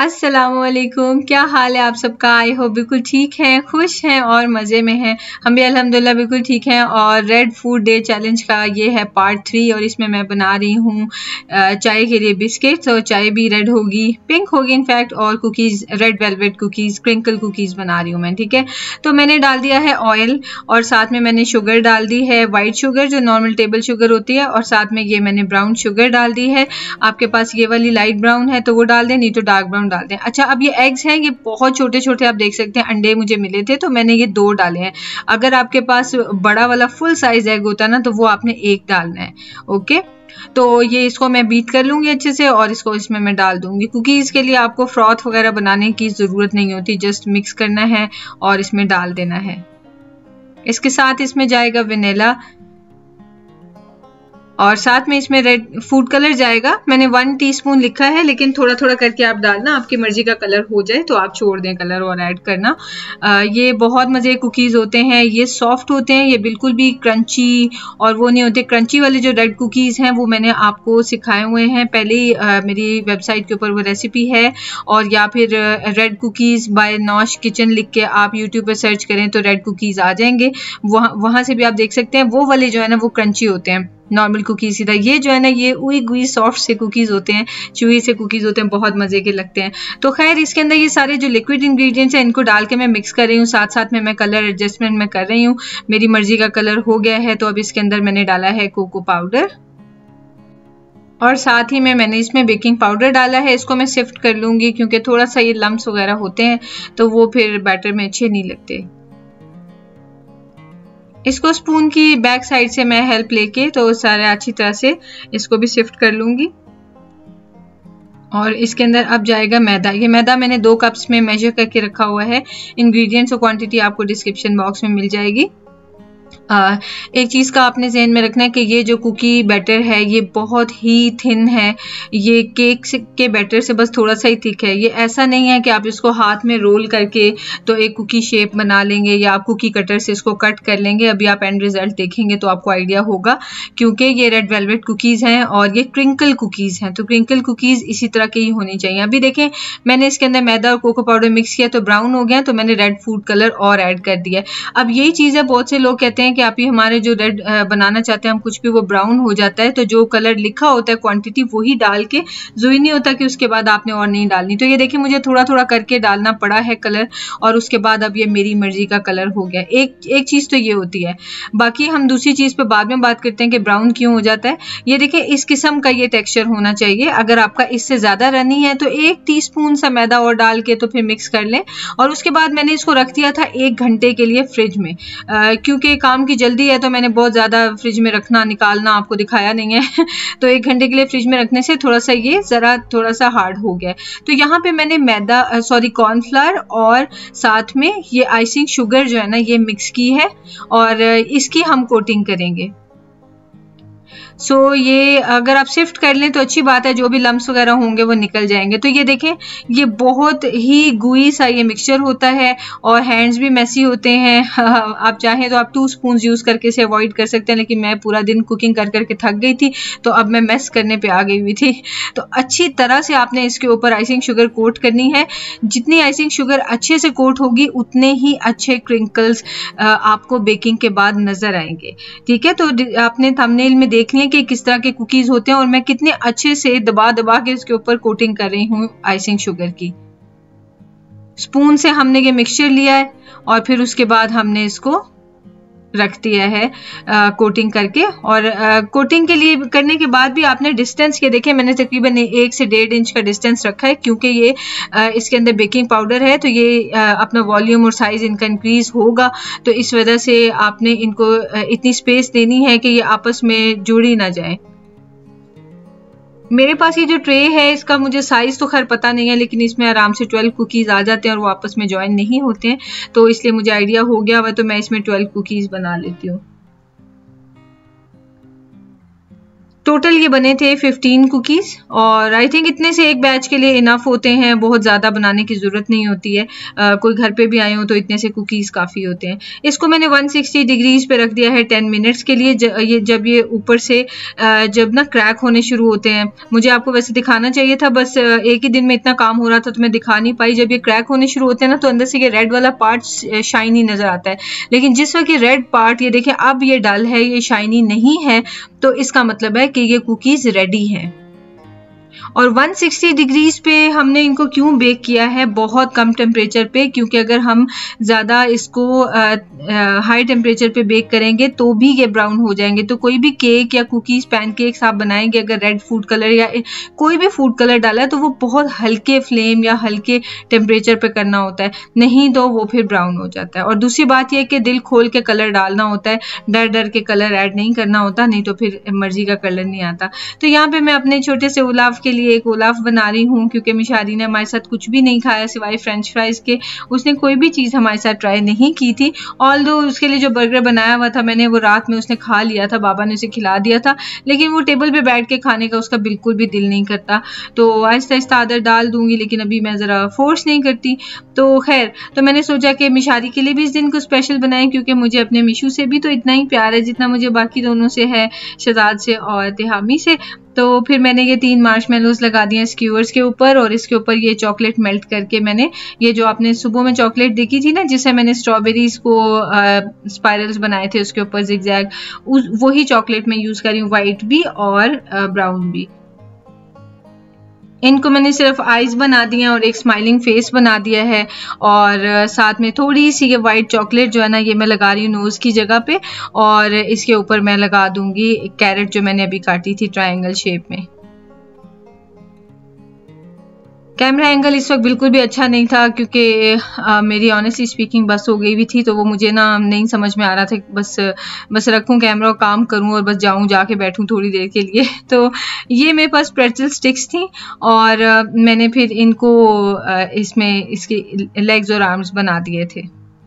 अस्सलामुअलैकुम, क्या हाल है आप सबका। आई होप बिल्कुल ठीक हैं, खुश हैं और मज़े में हैं। हम भी अल्हम्दुलिल्लाह बिल्कुल ठीक हैं। और रेड फूड डे चैलेंज का ये है पार्ट 3 और इसमें मैं बना रही हूँ चाय के लिए बिस्किट्स। और चाय भी रेड होगी, पिंक होगी इनफैक्ट, और cookies red velvet cookies, crinkle cookies बना रही हूँ मैं। ठीक है, तो मैंने डाल दिया है ऑयल और साथ में मैंने शुगर डाल दी है, वाइट शुगर जो नॉर्मल टेबल शुगर होती है, और साथ में ये मैंने ब्राउन शुगर डाल दी है। आपके पास ये वाली लाइट ब्राउन है तो वो डाल दें, नहीं तो डार्क ब्राउन डाल दें। अच्छा, अब ये एग्स हैं, ये बहुत छोटे छोटे आप देख सकते हैं, अंडे मुझे मिले थे तो मैंने ये 2 डाले हैं। अगर आपके पास बड़ा वाला फुल साइज एग होता ना तो वो आपने 1 डालना है। ओके, तो ये इसको मैं बीट कर लूंगी अच्छे से और इसको इसमें मैं डाल दूंगी। कुकीज के लिए आपको फ्रॉथ वगैरह बनाने की जरूरत नहीं होती, जस्ट मिक्स करना है और इसमें डाल देना है। इसके साथ इसमें जाएगा वेनिला और साथ में इसमें रेड फूड कलर जाएगा। मैंने 1 टीस्पून लिखा है, लेकिन थोड़ा थोड़ा करके आप डालना, आपकी मर्जी का कलर हो जाए तो आप छोड़ दें कलर और ऐड करना। ये बहुत मज़े कुकीज़ होते हैं, ये सॉफ्ट होते हैं, ये बिल्कुल भी क्रंची और वो नहीं होते। क्रंची वाले जो रेड कुकीज़ हैं वो मैंने आपको सिखाए हुए हैं पहले ही, मेरी वेबसाइट के ऊपर वो रेसिपी है। और या फिर red cookies by Naush kitchen लिख के आप यूट्यूब पर सर्च करें तो रेड कुकीज़ आ जाएंगे, वहाँ से भी आप देख सकते हैं। वो वाले जो है ना वो क्रंची होते हैं, नॉर्मल कुकीज की तरह। ये जो है ना ये उई गुई सॉफ्ट से कुकीज होते हैं, चुई से कुकीज होते हैं, बहुत मजे के लगते हैं। तो खैर, इसके अंदर ये सारे जो लिक्विड इंग्रेडिएंट्स हैं इनको डाल के मैं मिक्स कर रही हूँ। साथ साथ में मैं कलर एडजस्टमेंट में कर रही हूँ। मेरी मर्जी का कलर हो गया है तो अब इसके अंदर मैंने डाला है कोको पाउडर और साथ ही में मैंने इसमें बेकिंग पाउडर डाला है। इसको मैं सिफ्ट कर लूंगी क्योंकि थोड़ा सा ये लम्स वगैरह होते हैं तो वो फिर बैटर में अच्छे नहीं लगते। इसको स्पून की बैक साइड से मैं हेल्प लेके तो सारे अच्छी तरह से इसको भी शिफ्ट कर लूंगी। और इसके अंदर अब जाएगा मैदा। ये मैदा मैंने 2 कप्स में मेजर करके रखा हुआ है। इंग्रेडिएंट्स और क्वांटिटी आपको डिस्क्रिप्शन बॉक्स में मिल जाएगी। एक चीज़ का आपने ज़हन में रखना है कि ये जो कुकी बैटर है ये बहुत ही थिन है। ये केक के बैटर से बस थोड़ा सा ही थिक है। ये ऐसा नहीं है कि आप इसको हाथ में रोल करके तो एक कुकी शेप बना लेंगे या आप कुकी कटर से इसको कट कर लेंगे। अभी आप एंड रिजल्ट देखेंगे तो आपको आइडिया होगा, क्योंकि ये रेड वेलवेट कुकीज़ हैं और ये क्रिंकल कुकीज़ हैं। तो क्रिंकल कुकीज़ इसी तरह की ही होनी चाहिए। अभी देखें, मैंने इसके अंदर मैदा और कोको पाउडर मिक्स किया तो ब्राउन हो गया, तो मैंने रेड फूड कलर और ऐड कर दिया। अब यही चीज़ है, बहुत से लोग कहते हैं कि आप ही हमारे जो रेड बनाना चाहते हैं हम कुछ भी, वो ब्राउन हो जाता है। तो जो कलर लिखा होता है क्वांटिटी वही डाल के, जरूरी नहीं होता कि उसके बाद आपने और नहीं डालनी। तो ये देखिए, मुझे थोड़ा थोड़ा करके डालना पड़ा है कलर और उसके बाद अब ये मेरी मर्जी का कलर हो गया। एक चीज़ तो ये होती है। बाकी हम दूसरी चीज़ पे बाद में बात करते हैं कि ब्राउन क्यों हो जाता है। ये देखिए, इस किस्म का ये टेक्सचर होना चाहिए। अगर आपका इससे ज़्यादा रनी है तो 1 टीस्पून सा मैदा और डाल के तो फिर मिक्स कर लें। और उसके बाद मैंने इसको रख दिया था 1 घंटे के लिए फ्रिज में, क्योंकि काम की जल्दी है तो मैंने बहुत ज़्यादा फ्रिज में रखना निकालना आपको दिखाया नहीं है तो 1 घंटे के लिए फ्रिज में रखने से थोड़ा सा ये ज़रा थोड़ा सा हार्ड हो गया। तो यहाँ पे मैंने मैदा कॉर्नफ्लावर और साथ में ये आइसिंग शुगर जो है ना ये मिक्स की है और इसकी हम कोटिंग करेंगे। सो ये अगर आप शिफ्ट कर लें तो अच्छी बात है, जो भी लम्स वगैरह होंगे वो निकल जाएंगे। तो ये देखें, ये बहुत ही गुई सा ये मिक्सचर होता है और हैंड्स भी मैसी होते हैं आप चाहें तो आप 2 स्पून यूज़ करके इसे अवॉइड कर सकते हैं, लेकिन मैं पूरा दिन कुकिंग कर करके थक गई थी तो अब मैं मेस करने पे आ गई हुई थी। तो अच्छी तरह से आपने इसके ऊपर आइसिंग शुगर कोट करनी है। जितनी आइसिंग शुगर अच्छे से कोट होगी उतने ही अच्छे क्रिंकल्स आपको बेकिंग के बाद नजर आएंगे। ठीक है, तो आपने थंबनेल में देख लिया कि किस तरह के कुकीज होते हैं और मैं कितने अच्छे से दबा दबा के इसके ऊपर कोटिंग कर रही हूँ आइसिंग शुगर की। स्पून से हमने ये मिक्सचर लिया है और फिर उसके बाद हमने इसको रख दिया है कोटिंग करके। और कोटिंग के लिए करने के बाद भी आपने डिस्टेंस के देखें, मैंने तकरीबन 1 से 1.5 इंच का डिस्टेंस रखा है, क्योंकि ये इसके अंदर बेकिंग पाउडर है तो ये अपना वॉल्यूम और साइज इनका इंक्रीज होगा। तो इस वजह से आपने इनको इतनी स्पेस देनी है कि ये आपस में जुड़ ही ना जाए। मेरे पास ये जो ट्रे है इसका मुझे साइज तो खैर पता नहीं है, लेकिन इसमें आराम से 12 कुकीज आ जाते हैं और वो आपस में ज्वाइन नहीं होते हैं, तो इसलिए मुझे आइडिया हो गया हुआ, तो मैं इसमें 12 कुकीज बना लेती हूँ। टोटल ये बने थे 15 कुकीज़ और आई थिंक इतने से एक बैच के लिए इनफ होते हैं, बहुत ज़्यादा बनाने की ज़रूरत नहीं होती है। कोई घर पे भी आए हो तो इतने से कुकीज़ काफ़ी होते हैं। इसको मैंने 160 डिग्रीज पे रख दिया है 10 मिनट्स के लिए। जब ये ऊपर से जब ना क्रैक होने शुरू होते हैं, मुझे आपको वैसे दिखाना चाहिए था, बस एक ही दिन में इतना काम हो रहा था तो मैं दिखा नहीं पाई। जब ये क्रैक होने शुरू होते हैं ना तो अंदर से ये रेड वाला पार्ट शाइनी नज़र आता है, लेकिन जिस वक्त ये रेड पार्ट, ये देखें अब ये डल है, ये शाइनी नहीं है, तो इसका मतलब है कि ये कुकीज रेडी हैं। और 160 डिग्रीज पे हमने इनको क्यों बेक किया है, बहुत कम टेम्परेचर पे, क्योंकि अगर हम ज़्यादा इसको हाई टेम्परेचर पे बेक करेंगे तो भी ये ब्राउन हो जाएंगे। तो कोई भी केक या कुकीज़, पैनकेक्स आप बनाएंगे, अगर रेड फूड कलर या कोई भी फूड कलर डाला है तो वो बहुत हल्के फ्लेम या हल्के टेम्परेचर पे करना होता है, नहीं तो वो फिर ब्राउन हो जाता है। और दूसरी बात यह है कि दिल खोल के कलर डालना होता है, डर डर के कलर ऐड नहीं करना होता, नहीं तो फिर मर्जी का कलर नहीं आता। तो यहाँ पे मैं अपने छोटे से ओलाफ के लिए एक ओलाफ बना रही हूँ, क्योंकि मिशारी ने हमारे साथ कुछ भी नहीं खाया सिवाय फ्रेंच फ्राइज के। उसने कोई भी चीज़ हमारे साथ ट्राई नहीं की थी। ऑल्दो उसके लिए जो बर्गर बनाया हुआ था मैंने, वो रात में उसने खा लिया था, बाबा ने उसे खिला दिया था, लेकिन वो टेबल पे बैठ के खाने का उसका बिल्कुल भी दिल नहीं करता। तो आहिस्ता आहिस्ता आदत डाल दूंगी, लेकिन अभी मैं ज़रा फोर्स नहीं करती। तो खैर, तो मैंने सोचा कि मिशारी के लिए भी इस दिन को स्पेशल बनाएं, क्योंकि मुझे अपने मिशू से भी तो इतना ही प्यार है जितना मुझे बाकी दोनों से है, शहजाद से और तिहामी से। तो फिर मैंने ये 3 मार्शमेलोज लगा दिए स्क्यूअर्स के ऊपर, और इसके ऊपर ये चॉकलेट मेल्ट करके मैंने, ये जो आपने सुबह में चॉकलेट देखी थी ना जिससे मैंने स्ट्रॉबेरीज को स्पाइरल्स बनाए थे उसके ऊपर जिगजैग, वही चॉकलेट मैं यूज़ कर रही हूँ, वाइट भी और ब्राउन भी। इनको मैंने सिर्फ आईज बना दिए हैं और एक स्माइलिंग फेस बना दिया है, और साथ में थोड़ी सी ये वाइट चॉकलेट जो है ना, ये मैं लगा रही हूँ नोज़ की जगह पे, और इसके ऊपर मैं लगा दूंगी कैरेट जो मैंने अभी काटी थी ट्रायंगल शेप में। कैमरा एंगल इस वक्त बिल्कुल भी अच्छा नहीं था, क्योंकि मेरी ऑनेस्टली स्पीकिंग बस हो गई भी थी, तो वो मुझे ना नहीं समझ में आ रहा था, बस रखूं कैमरा और काम करूं और बस जाऊं, जाके बैठूं थोड़ी देर के लिए। तो ये मेरे पास प्रेटल स्टिक्स थी, और मैंने फिर इनको इसमें इसके लेग्स और आर्म्स बना दिए थे।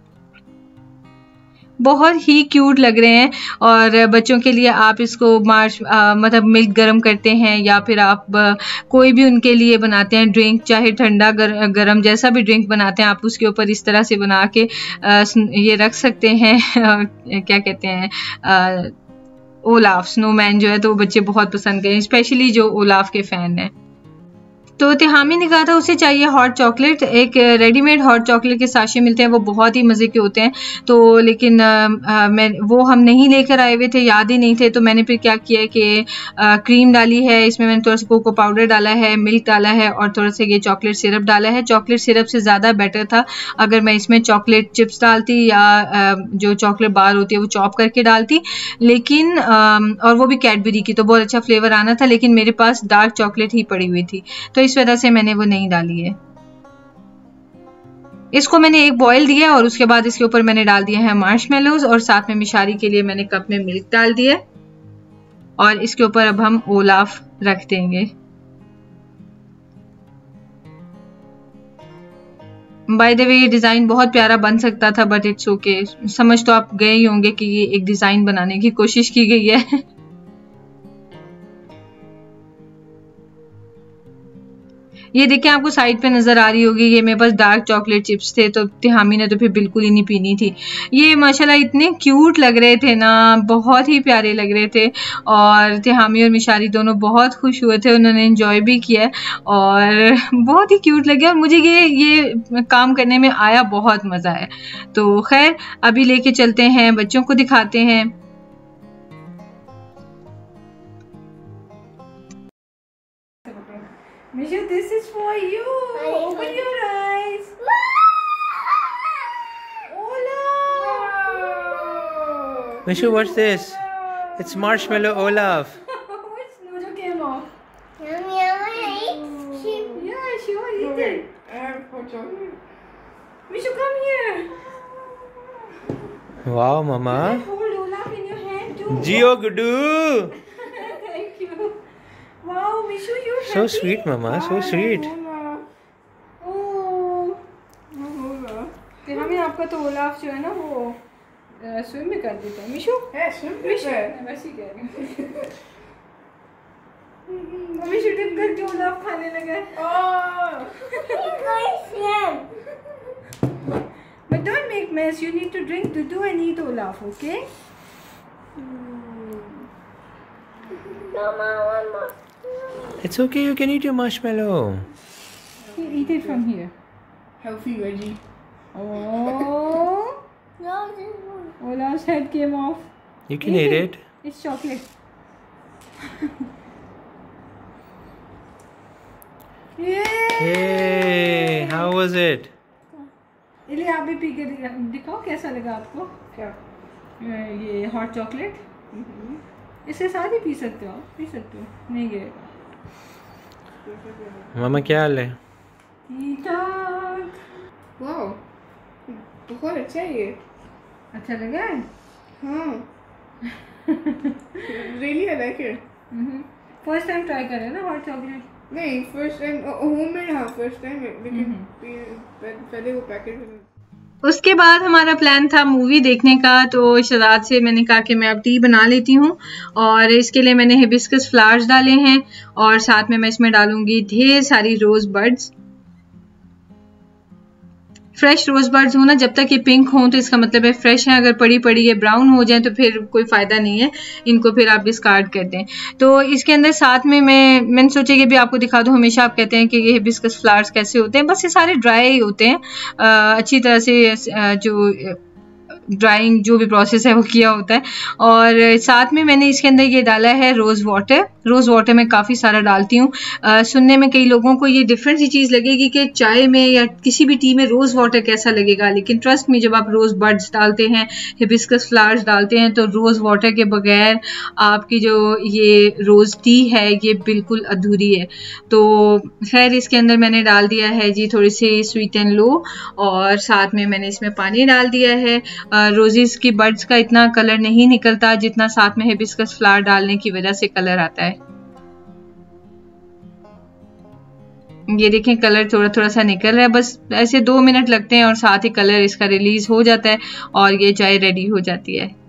बहुत ही क्यूट लग रहे हैं, और बच्चों के लिए आप इसको मतलब मिल्क गर्म करते हैं, या फिर आप कोई भी उनके लिए बनाते हैं ड्रिंक, चाहे ठंडा गरम जैसा भी ड्रिंक बनाते हैं, आप उसके ऊपर इस तरह से बना के ये रख सकते हैं। क्या कहते हैं, ओलाफ स्नोमैन जो है, तो बच्चे बहुत पसंद करें, स्पेशली जो ओलाफ के फ़ैन हैं। तो तिहामी ने कहा था उसे चाहिए हॉट चॉकलेट, एक रेडीमेड हॉट चॉकलेट के साशे मिलते हैं, वो बहुत ही मज़े के होते हैं। तो लेकिन मैं वो हम नहीं लेकर आए हुए थे, याद ही नहीं थे, तो मैंने फिर क्या किया कि क्रीम डाली है, इसमें मैंने थोड़ा सा कोको पाउडर डाला है, मिल्क डाला है, और थोड़ा सा ये चॉकलेट सिरप डाला है। चॉकलेट सिरप से ज़्यादा बेटर था अगर मैं इसमें चॉकलेट चिप्स डालती, या जो चॉकलेट बार होती है वो चॉप करके डालती, लेकिन और वो भी कैडबरी की, तो बहुत अच्छा फ्लेवर आना था, लेकिन मेरे पास डार्क चॉकलेट ही पड़ी हुई थी, तो इस वजह से मैंने वो नहीं डाली है। इसको मैंने एक बॉईल दिया, और उसके बाद इसके ऊपर मैंने डाल दिया है मार्शमेलोज, और साथ में मिशारी के लिए मैंने कप में मिल्क डाल दिया, और इसके ऊपर अब हम ओलाफ रख देंगे। बाय द वे ये डिज़ाइन बहुत प्यारा बन सकता था, बट इट्स ओके। समझ तो आप गए ही होंगे कि ये एक डिज़ाइन बनाने की कोशिश की गई है। ये देखें, आपको साइड पे नज़र आ रही होगी, ये मेरे पास डार्क चॉकलेट चिप्स थे, तो तिहामी ने तो फिर बिल्कुल ही नहीं पीनी थी। ये माशाल्लाह इतने क्यूट लग रहे थे ना, बहुत ही प्यारे लग रहे थे, और तिहामी और मिशारी दोनों बहुत खुश हुए थे, उन्होंने एंजॉय भी किया, और बहुत ही क्यूट लगे, और मुझे ये काम करने में आया बहुत मज़ा है। तो खैर, अभी लेके चलते हैं, बच्चों को दिखाते हैं। Mishu, this is for you. Open your eyes. Olaf. Mishu, what's this? It's marshmallow Olaf. Which Nojo came off? Yum yum. Yeah, sure, eat it. Mishu, come here. Wow, Mama. Hold Olaf in your hand too. Gio Gudu. Thank you. Wow, Mishu, you're So happy? sweet, Mama. So sweet. फिर हमें आपका तो Olaf जो है ना वो swim में कर देते हैं। मिशू है, स्विम वैसे ही कह रही हूँ। मम्मी शूटिंग करके ओलाफ खाने लगा। But don't make mess. You need to drink Dudu and eat Olaf, okay? It's okay, you can eat your marshmallow. You eat it from here. Healthy veggie. Oh. Olaf's head came off. You can eat it. It's chocolate. Yay! Hey, how was it? इले आप भी P के दिखाओ कैसा लगा आपको। क्या? ये हॉट चॉकलेट। इसके साथ ही पी सकते हो, पी सकते हो, नहीं गिरेगा। मामा क्या हाल है? वाओ, बहुत अच्छा है ये। अच्छा लगा है? हाँ। Really I like it. First time try कर रहे हैं ना हॉट चॉकलेट? नहीं, फर्स्ट टाइम होममेड। हाँ, फर्स्ट टाइम लेकिन पहले वो पैकेट में। उसके बाद हमारा प्लान था मूवी देखने का, तो शहजाद से मैंने कहा कि मैं अब टी बना लेती हूँ, और इसके लिए मैंने हिबिस्कस फ्लावर्स डाले हैं और साथ में मैं इसमें डालूंगी ढेर सारी rose buds. Fresh rose buds हो ना, जब तक ये पिंक हो तो इसका मतलब है फ्रेश है। अगर पड़ी पड़ी ये ब्राउन हो जाए तो फिर कोई फायदा नहीं है, इनको फिर आप डिस्कार्ड कर दें। तो इसके अंदर साथ में मैंने सोचा कि भी आपको दिखा दूं। हमेशा आप कहते हैं कि ये हिबिस्कस फ्लावर्स कैसे होते हैं, बस ये सारे ड्राई ही होते हैं। अच्छी तरह से जो ड्राइंग जो भी प्रोसेस है वो किया होता है। और साथ में मैंने इसके अंदर ये डाला है रोज़ वाटर। रोज़ वाटर मैं काफ़ी सारा डालती हूँ। सुनने में कई लोगों को ये डिफरेंट सी चीज़ लगेगी कि चाय में या किसी भी टी में रोज़ वाटर कैसा लगेगा, लेकिन ट्रस्ट में जब आप रोज़ बड्स डालते हैं, हिबिस्कस फ्लावर्स डालते हैं, तो रोज़ वाटर के बगैर आपकी जो ये रोज़ टी है ये बिल्कुल अधूरी है। तो खैर इसके अंदर मैंने डाल दिया है जी थोड़ी सी स्वीट एंड लो, और साथ में मैंने इसमें पानी डाल दिया है। रोजेस की बर्ड्स का इतना कलर नहीं निकलता जितना साथ में हिबिस्कस फ्लावर डालने की वजह से कलर आता है। ये देखें कलर थोड़ा थोड़ा सा निकल रहा है, बस ऐसे 2 मिनट लगते हैं और साथ ही कलर इसका रिलीज हो जाता है और ये चाय रेडी हो जाती है।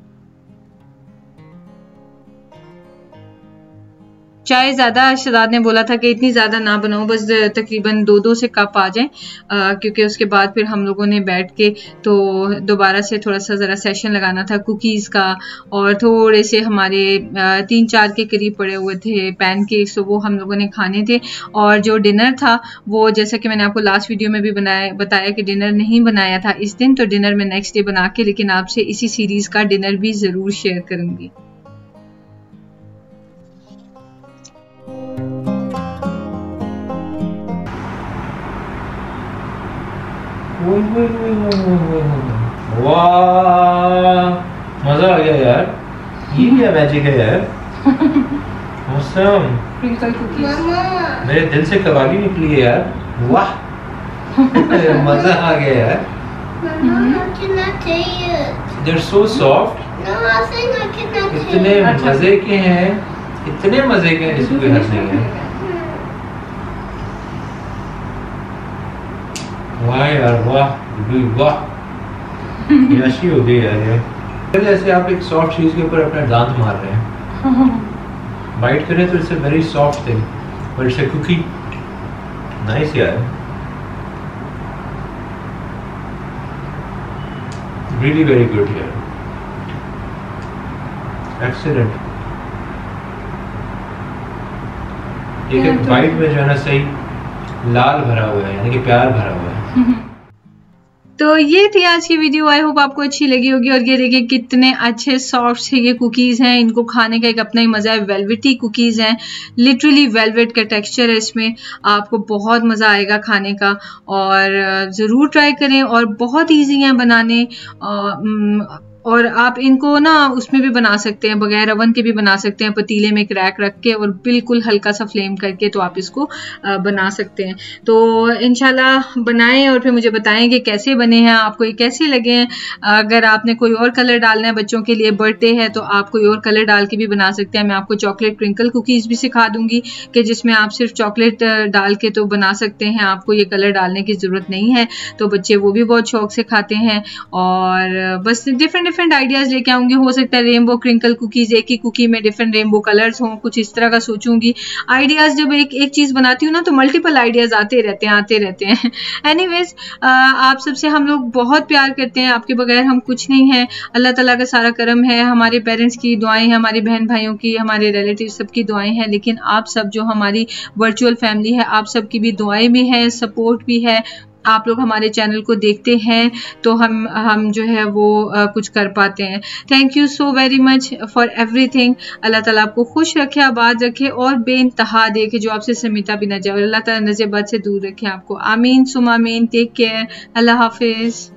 चाय ज़्यादा शहजाद ने बोला था कि इतनी ज़्यादा ना बनाओ, बस तकरीबन 2-2 से कप आ जाएं, क्योंकि उसके बाद फिर हम लोगों ने बैठ के तो दोबारा से थोड़ा सा ज़रा सेशन लगाना था कुकीज़ का, और थोड़े से हमारे 3-4 के करीब पड़े हुए थे पैनकेक्स, तो वो हम लोगों ने खाने थे। और जो डिनर था वो जैसा कि मैंने आपको लास्ट वीडियो में भी बताया कि डिनर नहीं बनाया था इस दिन, तो डिनर में नेक्स्ट डे बना के, लेकिन आपसे इसी सीरीज़ का डिनर भी ज़रूर शेयर करूँगी। वाह, मजा आ गया यार, ये क्या मैजिक है यार। मौसम मेरे दिल से कवाली निकली है यार, वाह। मजा आ गया यार। They're so soft. इतने मजे के हैं, इतने मजे के हैं, इसको कोई हद नहीं है। वाह यार, वाह वाह, याशी हो गई यार ये। जैसे आप एक सॉफ्ट चीज के ऊपर अपना दांत मार रहे हैं, बाइट करें तो it's a very soft thing, but it's a cookie. Nice यार, रियली वेरी गुड यार, एक्सीलेंट। एक बाइट में जो है ना सही लाल भरा हुआ है, यानी कि प्यार भरा हुआ है। तो ये थी आज की वीडियो, आई होप आपको अच्छी लगी होगी। और ये देखिए कितने अच्छे सॉफ्ट से ये कुकीज़ हैं, इनको खाने का एक अपना ही मज़ा है। वेलवेटी कुकीज़ हैं, लिटरली वेलवेट का टेक्सचर है इसमें, आपको बहुत मज़ा आएगा खाने का, और ज़रूर ट्राई करें। और बहुत ईजी हैं बनाने, और आप इनको ना उसमें भी बना सकते हैं, बगैर ओवन के भी बना सकते हैं, पतीले में क्रैक रख के और बिल्कुल हल्का सा फ्लेम करके, तो आप इसको बना सकते हैं। तो इंशाल्लाह बनाएं और फिर मुझे बताएं कि कैसे बने हैं, आपको ये कैसे लगे हैं। अगर आपने कोई और कलर डालना है, बच्चों के लिए बर्थडे है, तो आप कोई और कलर डाल के भी बना सकते हैं। मैं आपको चॉकलेट क्रिंकल कुकीज़ भी सिखा दूंगी कि जिसमें आप सिर्फ चॉकलेट डाल के तो बना सकते हैं, आपको ये कलर डालने की ज़रूरत नहीं है। तो बच्चे वो भी बहुत शौक से खाते हैं, और बस डिफरेंट डिफरेंट आइडियाज लेके आऊंगी। हो सकता है रेनबो क्रिंकल कुकीज, एक ही कुकी में डिफरेंट रेनबो कलर्स हों, कुछ इस तरह का सोचूंगी। आइडियाज जब एक चीज बनाती हूँ ना तो मल्टीपल आइडियाज आते रहते हैं। एनीवेज आप सबसे हम लोग बहुत प्यार करते हैं, आपके बगैर हम कुछ नहीं है। अल्लाह ताला का सारा करम है, हमारे पेरेंट्स की दुआएं हैं, हमारे बहन भाइयों की, हमारे रिलेटिव सबकी दुआएं हैं, लेकिन आप सब जो हमारी वर्चुअल फैमिली है, आप सबकी भी दुआएं भी हैं, सपोर्ट भी है। आप लोग हमारे चैनल को देखते हैं तो हम जो है वो कुछ कर पाते हैं। Thank you so very much for everything. अल्लाह ताला आपको खुश रखे, आबाद रखे और बेइंतहा दे के जो आपसे समिता भी न जाए। अल्लाह ताला नज़र बद से दूर रखे आपको। आमीन सुम आमीन। Take care. अल्लाह हाफिज़।